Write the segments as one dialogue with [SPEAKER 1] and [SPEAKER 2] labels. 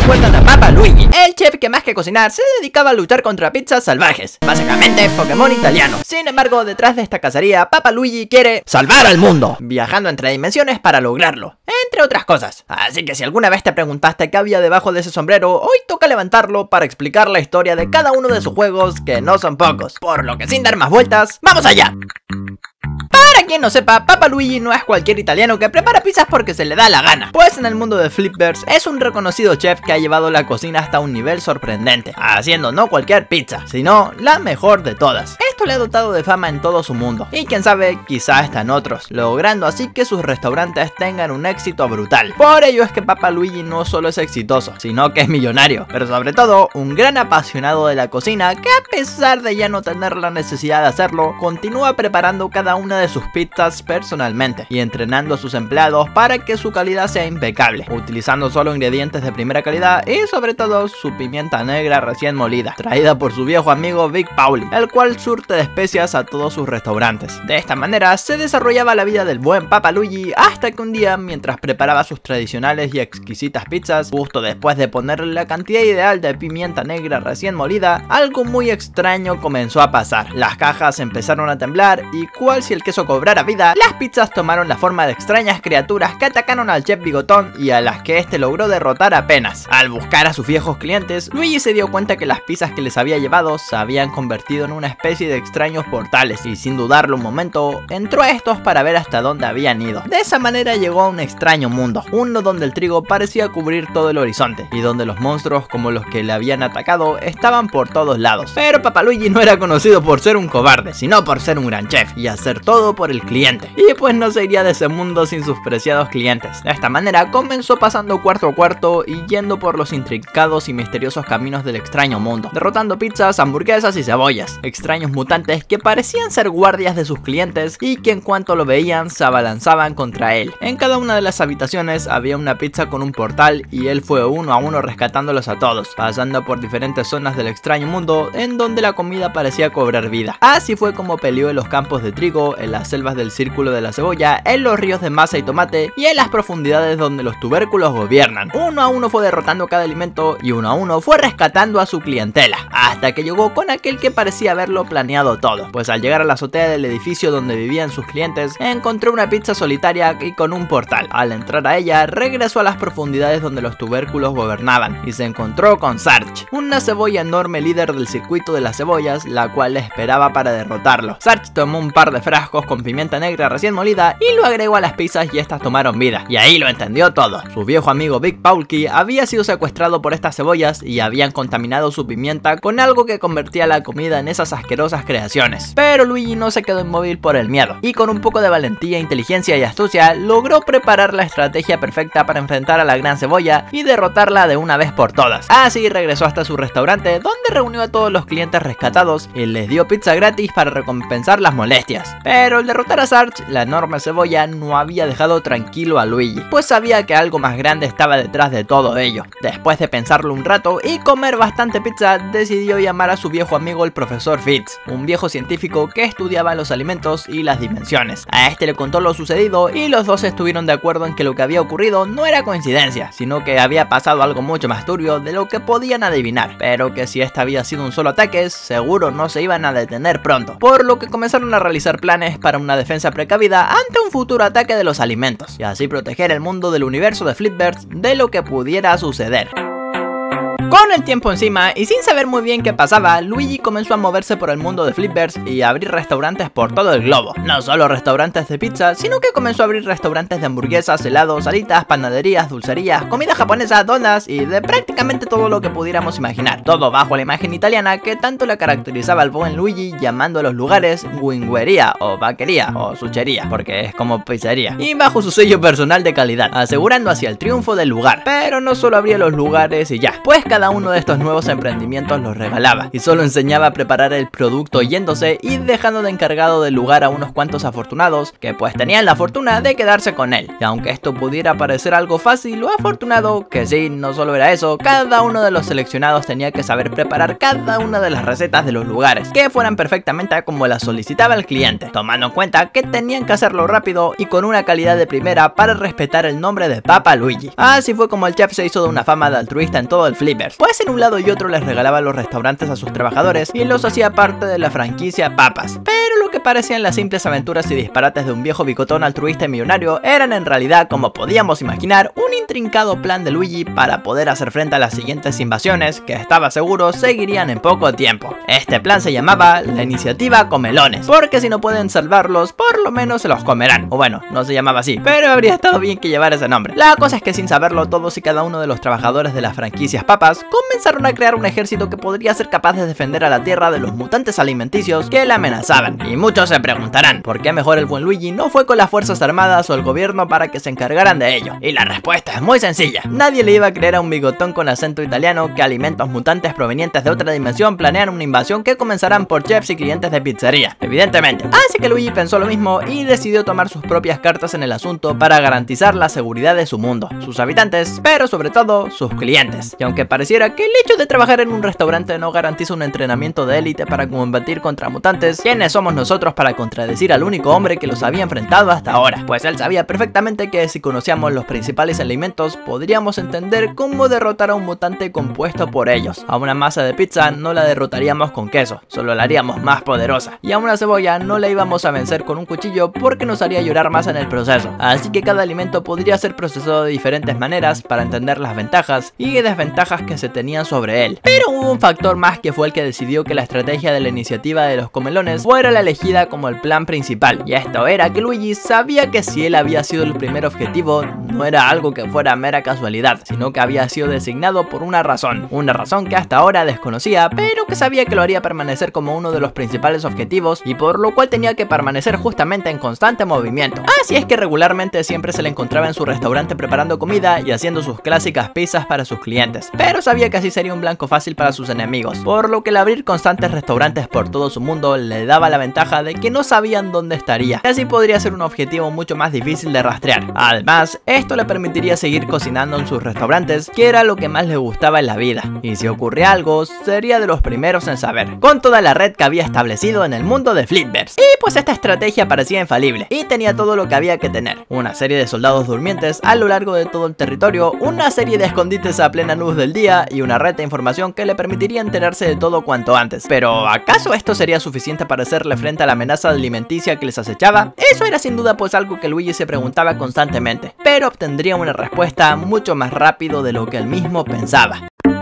[SPEAKER 1] recuerdan a Papa Luigi, el chef que más que cocinar se dedicaba a luchar contra pizzas salvajes, básicamente Pokémon italiano. Sin embargo, detrás de esta cacería, Papa Luigi quiere salvar al mundo, viajando entre dimensiones para lograrlo, entre otras cosas. Así que si alguna vez te preguntaste qué había debajo de ese sombrero, hoy toca levantarlo para explicar la historia de cada uno de sus juegos, que no son pocos. Por lo que sin dar más vueltas, ¡vamos allá! Para quien no sepa, Papa Luigi no es cualquier italiano que prepara pizzas porque se le da la gana, pues en el mundo de Flipverse es un reconocido chef que ha llevado la cocina hasta un nivel sorprendente, haciendo no cualquier pizza, sino la mejor de todas. Esto le ha dotado de fama en todo su mundo, y quién sabe, quizá hasta en otros, logrando así que sus restaurantes tengan un éxito brutal. Por ello es que Papa Luigi no solo es exitoso, sino que es millonario, pero sobre todo un gran apasionado de la cocina que, a pesar de ya no tener la necesidad de hacerlo, continúa preparando cada una de sus pizzas personalmente y entrenando a sus empleados para que su calidad sea impecable, utilizando solo ingredientes de primera calidad y sobre todo su pimienta negra recién molida, traída por su viejo amigo Big Paulie, el cual surte de especias a todos sus restaurantes. De esta manera se desarrollaba la vida del buen Papa Luigi hasta que un día, mientras preparaba sus tradicionales y exquisitas pizzas, justo después de ponerle la cantidad ideal de pimienta negra recién molida, algo muy extraño comenzó a pasar. Las cajas empezaron a temblar y cual si el queso cobrara vida, las pizzas tomaron la forma de extrañas criaturas que atacaron al chef bigotón y a las que este logró derrotar apenas. Al buscar a sus viejos clientes, Luigi se dio cuenta que las pizzas que les había llevado se habían convertido en una especie de extraños portales y, sin dudarlo un momento, entró a estos para ver hasta dónde habían ido. De esa manera llegó a un extraño mundo, uno donde el trigo parecía cubrir todo el horizonte y donde los monstruos como los que le habían atacado estaban por todos lados. Pero Papa Luigi no era conocido por ser un cobarde, sino por ser un gran chef y hacer todo por el cliente, y pues no se iría de ese mundo sin sus preciados clientes. De esta manera comenzó pasando cuarto a cuarto y yendo por los intrincados y misteriosos caminos del extraño mundo, derrotando pizzas, hamburguesas y cebollas, extraños mutantes que parecían ser guardias de sus clientes y que en cuanto lo veían se abalanzaban contra él. En cada una de las habitaciones había una pizza con un portal y él fue uno a uno rescatándolos a todos, pasando por diferentes zonas del extraño mundo en donde la comida parecía cobrar vida. Así fue como peleó en los campos de trigo, en las selvas del círculo de la cebolla, en los ríos de masa y tomate y en las profundidades donde los tubérculos gobiernan. Uno a uno fue derrotando cada alimento y uno a uno fue rescatando a su clientela, hasta que llegó con aquel que parecía haberlo planeado todo, pues al llegar a la azotea del edificio donde vivían sus clientes, encontró una pizza solitaria y con un portal. Al entrar a ella, regresó a las profundidades donde los tubérculos gobernaban y se encontró con Sarge, una cebolla enorme líder del circuito de las cebollas, la cual le esperaba para derrotarlo. Sarge tomó un par de frascos con pimienta negra recién molida y lo agregó a las pizzas y estas tomaron vida, y ahí lo entendió todo. Su viejo amigo Big Paulie había sido secuestrado por estas cebollas y habían contaminado su pimienta con algo que convertía la comida en esas asquerosas creaciones. Pero Luigi no se quedó inmóvil por el miedo y con un poco de valentía, inteligencia y astucia logró preparar la estrategia perfecta para enfrentar a la gran cebolla y derrotarla de una vez por todas. Así regresó hasta su restaurante, donde reunió a todos los clientes rescatados y les dio pizza gratis para recompensar las molestias. Pero al derrotar a Sarge, la enorme cebolla no había dejado tranquilo a Luigi, pues sabía que algo más grande estaba detrás de todo ello. Después de pensarlo un rato y comer bastante pizza, decidió llamar a su viejo amigo el profesor Fitz, un viejo científico que estudiaba los alimentos y las dimensiones. A este le contó lo sucedido y los dos estuvieron de acuerdo en que lo que había ocurrido no era coincidencia, sino que había pasado algo mucho más turbio de lo que podían adivinar, pero que si este había sido un solo ataque, seguro no se iban a detener pronto, por lo que comenzaron a realizar planes para una defensa precavida ante un futuro ataque de los alimentos, y así proteger el mundo del universo de Flipverse de lo que pudiera suceder. Con el tiempo encima y sin saber muy bien qué pasaba, Luigi comenzó a moverse por el mundo de Flipverse y a abrir restaurantes por todo el globo. No solo restaurantes de pizza, sino que comenzó a abrir restaurantes de hamburguesas, helados, salitas, panaderías, dulcerías, comida japonesa, donas y de prácticamente todo lo que pudiéramos imaginar. Todo bajo la imagen italiana que tanto le caracterizaba al buen Luigi, llamando a los lugares guinguería o vaquería o suchería, porque es como pizzería, y bajo su sello personal de calidad, asegurando así el triunfo del lugar. Pero no solo abría los lugares y ya, pues cada uno de estos nuevos emprendimientos los regalaba, y solo enseñaba a preparar el producto yéndose y dejando de encargado del lugar a unos cuantos afortunados que pues tenían la fortuna de quedarse con él. Y aunque esto pudiera parecer algo fácil o afortunado, que sí, no solo era eso, cada uno de los seleccionados tenía que saber preparar cada una de las recetas de los lugares, que fueran perfectamente como las solicitaba el cliente, tomando en cuenta que tenían que hacerlo rápido y con una calidad de primera para respetar el nombre de Papa Luigi. Así fue como el chef se hizo de una fama de altruista en todo el Flippers, pues en un lado y otro les regalaba los restaurantes a sus trabajadores y los hacía parte de la franquicia Papas. Pero lo que parecían las simples aventuras y disparates de un viejo bigotón altruista y millonario eran en realidad, como podíamos imaginar, un intrincado plan de Luigi para poder hacer frente a las siguientes invasiones que estaba seguro seguirían en poco tiempo. Este plan se llamaba la Iniciativa Comelones, porque si no pueden salvarlos, por lo menos se los comerán. O bueno, no se llamaba así, pero habría estado bien que llevara ese nombre. La cosa es que sin saberlo, todos y cada uno de los trabajadores de las franquicias Papas comenzaron a crear un ejército que podría ser capaz de defender a la Tierra de los mutantes alimenticios que la amenazaban. Y muchos se preguntarán, ¿por qué mejor el buen Luigi no fue con las fuerzas armadas o el gobierno para que se encargaran de ello? Y la respuesta es muy sencilla. Nadie le iba a creer a un bigotón con acento italiano que alimentos mutantes provenientes de otra dimensión planean una invasión que comenzarán por chefs y clientes de pizzería, evidentemente. Así que Luigi pensó lo mismo y decidió tomar sus propias cartas en el asunto para garantizar la seguridad de su mundo, sus habitantes, pero sobre todo sus clientes. Y aunque pareciera que el hecho de trabajar en un restaurante no garantiza un entrenamiento de élite para combatir contra mutantes, ¿quiénes somos nosotros para contradecir al único hombre que los había enfrentado hasta ahora? Pues él sabía perfectamente que si conocíamos los principales alimentos, podríamos entender cómo derrotar a un mutante compuesto por ellos. A una masa de pizza no la derrotaríamos con queso, solo la haríamos más poderosa. Y a una cebolla no la íbamos a vencer con un cuchillo porque nos haría llorar más en el proceso. Así que cada alimento podría ser procesado de diferentes maneras para entender las ventajas y desventajas que se tenían sobre él. Pero hubo un factor más que fue el que decidió que la estrategia de la Iniciativa de los Comelones fuera la elegida como el plan principal. Y esto era que Luigi sabía que si él había sido el primer objetivo, no era algo que fuera mera casualidad, sino que había sido designado por una razón que hasta ahora desconocía, pero que sabía que lo haría permanecer como uno de los principales objetivos y por lo cual tenía que permanecer justamente en constante movimiento. Así es que regularmente siempre se le encontraba en su restaurante preparando comida y haciendo sus clásicas pizzas para sus clientes, pero sabía que así sería un blanco fácil para sus enemigos, por lo que el abrir constantes restaurantes por todo su mundo le daba la ventaja de que no sabían dónde estaría, y así podría ser un objetivo mucho más difícil de rastrear. Además, esto le permitiría seguir cocinando en sus restaurantes, que era lo que más le gustaba en la vida, y si ocurría algo, sería de los primeros en saber, con toda la red que había establecido en el mundo de Flippers. Y pues esta estrategia parecía infalible, y tenía todo lo que había que tener: una serie de soldados durmientes a lo largo de todo el territorio, una serie de escondites a plena luz del día y una red de información que le permitiría enterarse de todo cuanto antes. Pero ¿acaso esto sería suficiente para hacerle frente a la amenaza alimenticia que les acechaba? Eso era sin duda pues algo que Luigi se preguntaba constantemente, pero obtendría una respuesta mucho más rápido de lo que él mismo pensaba.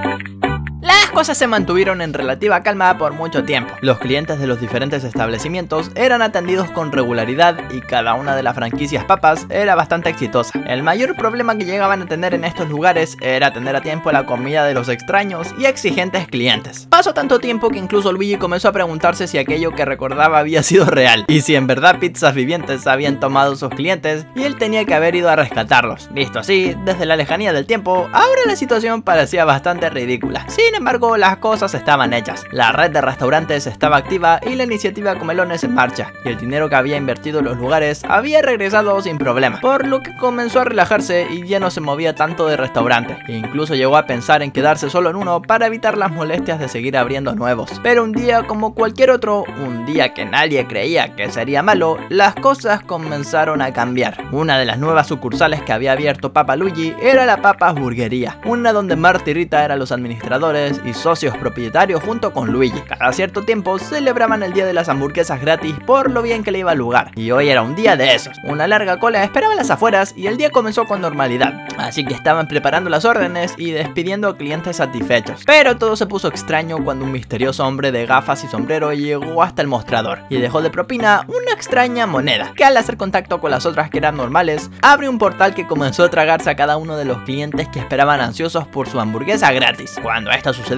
[SPEAKER 1] Las cosas se mantuvieron en relativa calma por mucho tiempo. Los clientes de los diferentes establecimientos eran atendidos con regularidad y cada una de las franquicias Papas era bastante exitosa. El mayor problema que llegaban a tener en estos lugares era atender a tiempo la comida de los extraños y exigentes clientes. Pasó tanto tiempo que incluso Luigi comenzó a preguntarse si aquello que recordaba había sido real y si en verdad pizzas vivientes habían tomado sus clientes y él tenía que haber ido a rescatarlos. Visto así, desde la lejanía del tiempo, ahora la situación parecía bastante ridícula. Sin embargo, las cosas estaban hechas. La red de restaurantes estaba activa y la iniciativa Comelones en marcha, y el dinero que había invertido en los lugares había regresado sin problema, por lo que comenzó a relajarse y ya no se movía tanto de restaurante, e incluso llegó a pensar en quedarse solo en uno para evitar las molestias de seguir abriendo nuevos. Pero un día como cualquier otro, un día que nadie creía que sería malo, las cosas comenzaron a cambiar. Una de las nuevas sucursales que había abierto Papa Luigi era la Papas Burguería, una donde Marty y Rita eran los administradores y socios propietarios junto con Luigi. Cada cierto tiempo celebraban el día de las hamburguesas gratis por lo bien que le iba al lugar, y hoy era un día de esos. Una larga cola esperaba a las afueras y el día comenzó con normalidad, así que estaban preparando las órdenes y despidiendo a clientes satisfechos. Pero todo se puso extraño cuando un misterioso hombre de gafas y sombrero llegó hasta el mostrador y dejó de propina una extraña moneda, que al hacer contacto con las otras que eran normales, abrió un portal que comenzó a tragarse a cada uno de los clientes que esperaban ansiosos por su hamburguesa gratis. Cuando esto sucedió,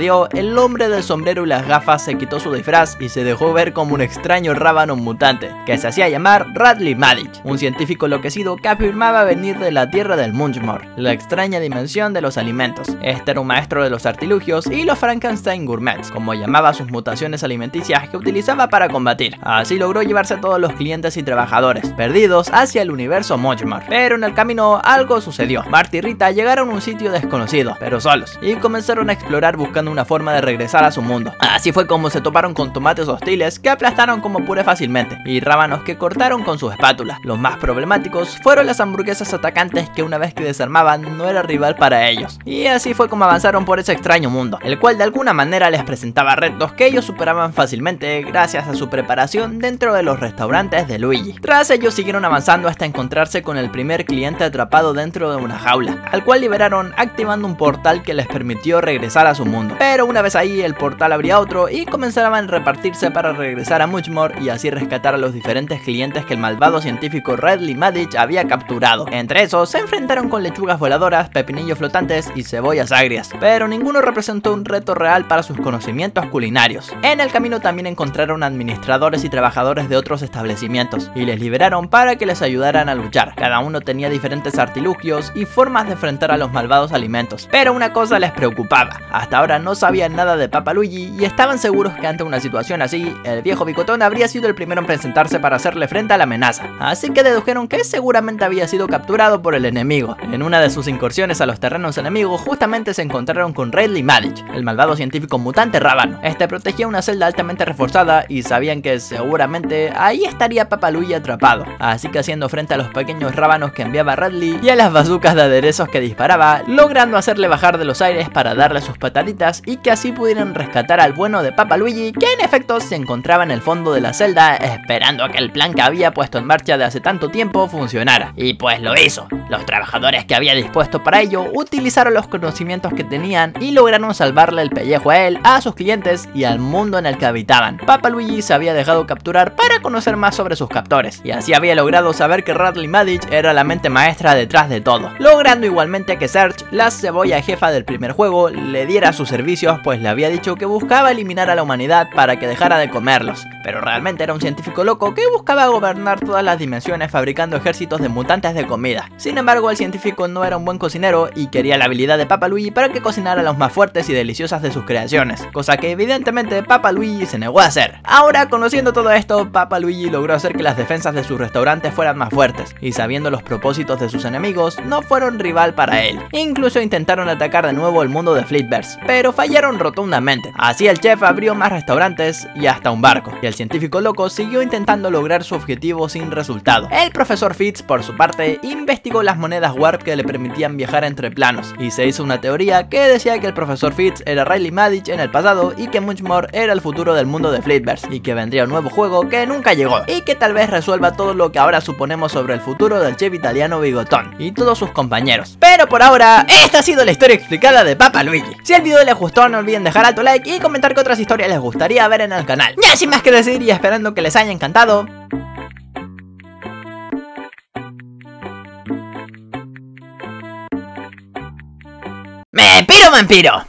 [SPEAKER 1] sucedió, el hombre del sombrero y las gafas se quitó su disfraz y se dejó ver como un extraño rábano mutante, que se hacía llamar Radley Maddich, un científico enloquecido que afirmaba venir de la tierra del Munchmore, la extraña dimensión de los alimentos. Este era un maestro de los artilugios y los Frankenstein Gourmets, como llamaba sus mutaciones alimenticias que utilizaba para combatir. Así logró llevarse a todos los clientes y trabajadores perdidos hacia el universo Munchmore. Pero en el camino algo sucedió. Bart y Rita llegaron a un sitio desconocido, pero solos, y comenzaron a explorar buscando una forma de regresar a su mundo. Así fue como se toparon con tomates hostiles que aplastaron como puré fácilmente, y rábanos que cortaron con su espátula. Los más problemáticos fueron las hamburguesas atacantes que una vez que desarmaban no era rival para ellos. Y así fue como avanzaron por ese extraño mundo, el cual de alguna manera les presentaba retos que ellos superaban fácilmente gracias a su preparación dentro de los restaurantes de Luigi. Tras ello siguieron avanzando hasta encontrarse con el primer cliente atrapado dentro de una jaula, al cual liberaron activando un portal que les permitió regresar a su mundo. Pero una vez ahí el portal abría otro y comenzaban a repartirse para regresar a Munchmore y así rescatar a los diferentes clientes que el malvado científico Radley Maddich había capturado. Entre esos se enfrentaron con lechugas voladoras, pepinillos flotantes y cebollas agrias, pero ninguno representó un reto real para sus conocimientos culinarios. En el camino también encontraron administradores y trabajadores de otros establecimientos y les liberaron para que les ayudaran a luchar. Cada uno tenía diferentes artilugios y formas de enfrentar a los malvados alimentos, pero una cosa les preocupaba: hasta ahora no sabían nada de Papa Luigi y estaban seguros que ante una situación así, el viejo bigotón habría sido el primero en presentarse para hacerle frente a la amenaza, así que dedujeron que seguramente había sido capturado por el enemigo. En una de sus incursiones a los terrenos enemigos justamente se encontraron con Radley Maddich, el malvado científico mutante rábano. Este protegía una celda altamente reforzada y sabían que seguramente ahí estaría Papa Luigi atrapado, así que haciendo frente a los pequeños rábanos que enviaba Radley y a las bazucas de aderezos que disparaba, logrando hacerle bajar de los aires para darle sus pataditas y que así pudieran rescatar al bueno de Papa Luigi, que en efecto se encontraba en el fondo de la celda esperando a que el plan que había puesto en marcha de hace tanto tiempo funcionara. Y pues lo hizo. Los trabajadores que había dispuesto para ello utilizaron los conocimientos que tenían y lograron salvarle el pellejo a él, a sus clientes y al mundo en el que habitaban. Papa Luigi se había dejado capturar para conocer más sobre sus captores, y así había logrado saber que Radley Maddich era la mente maestra detrás de todo, logrando igualmente que Serge, la cebolla jefa del primer juego, le diera sus servicios, pues le había dicho que buscaba eliminar a la humanidad para que dejara de comerlos, pero realmente era un científico loco que buscaba gobernar todas las dimensiones fabricando ejércitos de mutantes de comida. Sin embargo, el científico no era un buen cocinero y quería la habilidad de Papa Luigi para que cocinara los más fuertes y deliciosas de sus creaciones, cosa que evidentemente Papa Luigi se negó a hacer. Ahora, conociendo todo esto, Papa Luigi logró hacer que las defensas de sus restaurantes fueran más fuertes, y sabiendo los propósitos de sus enemigos, no fueron rival para él. Incluso intentaron atacar de nuevo el mundo de Flippers, pero fallaron rotundamente. Así el chef abrió más restaurantes y hasta un barco, y el científico loco siguió intentando lograr su objetivo sin resultado. El profesor Fitz, por su parte, investigó las monedas Warp que le permitían viajar entre planos, y se hizo una teoría que decía que el profesor Fitz era Radley Maddich en el pasado y que Munchmore era el futuro del mundo de Flippers, y que vendría un nuevo juego que nunca llegó, y que tal vez resuelva todo lo que ahora suponemos sobre el futuro del chef italiano Bigotón y todos sus compañeros. Pero por ahora, esta ha sido la historia explicada de Papa Luigi. Si el video les gustó, no olviden dejar alto like y comentar qué otras historias les gustaría ver en el canal. Ya sin más que decir y esperando que les haya encantado, ¡me piro, vampiro!